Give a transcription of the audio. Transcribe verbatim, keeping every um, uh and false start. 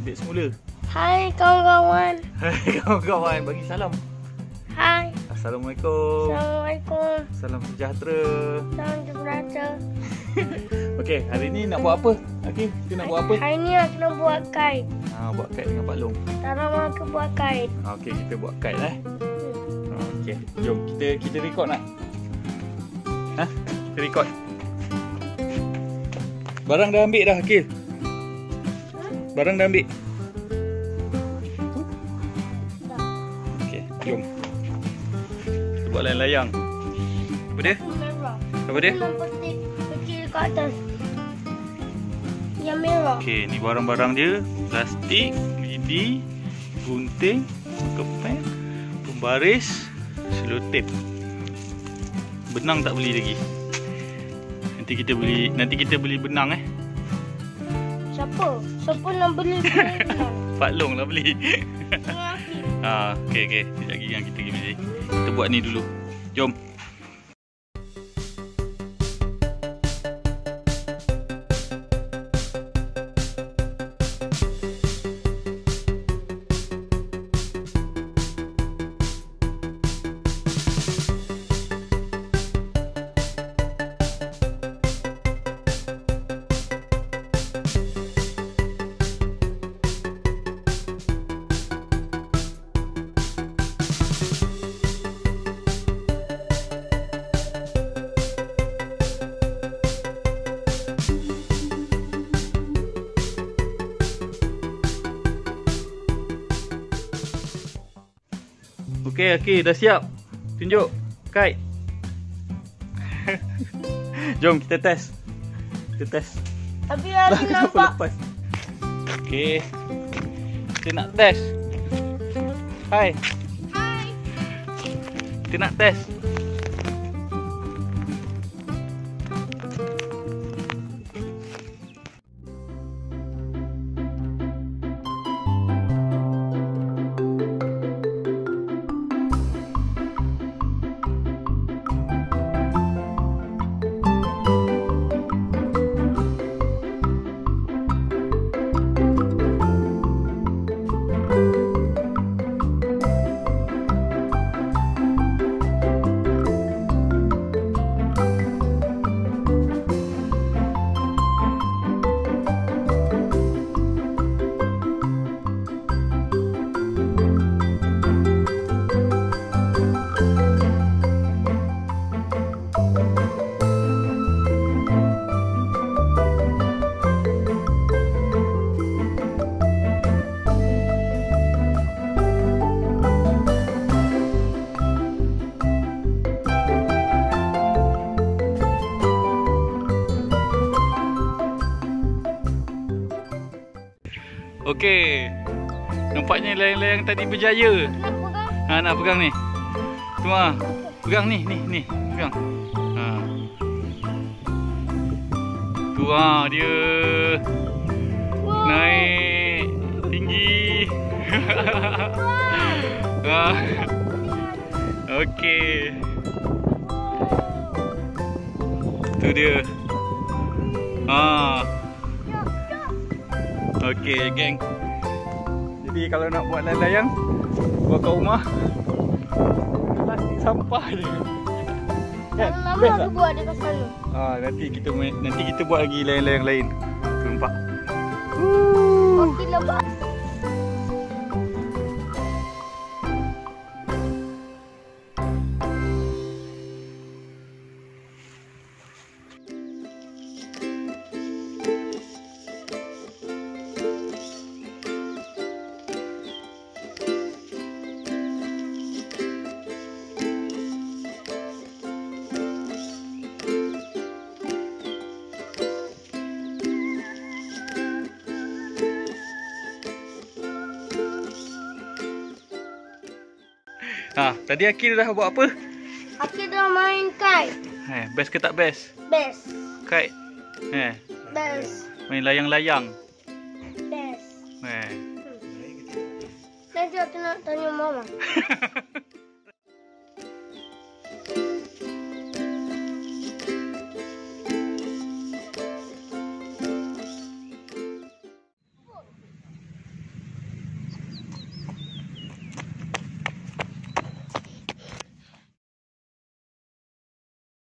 Dek semula. Hai kawan-kawan. Hai kawan-kawan, bagi salam. Hai. Assalamualaikum. Assalamualaikum. Salam sejahtera. Salam sejahtera. Okey, hari ni nak buat apa? Okey, kita nak buat apa? Hari ni aku nak buat kait. Ha, buat kait dengan Pak Long. Tolong aku buat kait. Ha, okey, kita buat kait eh. Ha, okey, jom kita kita record nak. Ha? Kita record. Barang dah ambil dah, Akil. Barang dah ambil. Dah. Okey, jom. Kita buat layang-layang. Apa dia? Merah. Apa dia? Nak petik kecil kat atas. Yang merah. Okey, ni barang-barang dia. Plastik, lidi, gunting, kepeng, pembaris, selotip. Benang tak beli lagi. Nanti kita beli, nanti kita beli benang eh. Siapa? Siapa nak beli benang? Pak Long lah beli. Dengan Akif. Ha, okey okey. Sekejap lagi yang kita pergi beli. Kita buat ni dulu. Jom. Okey, okey, dah siap. Tunjuk kait. Jom kita test. Kita test. Tapi aku nampak. Lepas. Okey. Kita nak test. Hai. Hai. Kita nak test. Okey. Nampaknya layang-layang tadi berjaya. Nak pegang? Ha, nak pegang ni. Tu ah. Pegang ni, ni, ni. Pegang. Ha. Tu ah dia. Wow. Naik tinggi. Ha. Okey. Tu dia. Ha. Okey, geng. Jadi kalau nak buat layang-layang, buat kat rumah, plastik sampah je. Kan? Lama Best aku tak? buat dekat sana. Ah, nanti kita main, nanti kita buat lagi layang-layang lain. Nampak? Okey lepas. Ha, tadi Akil dah buat apa? Aku dah main kite. Eh, best ke tak best? Best. Kite. Eh, Best. main layang-layang. Best. Eh. Nanti aku nak tanya mama.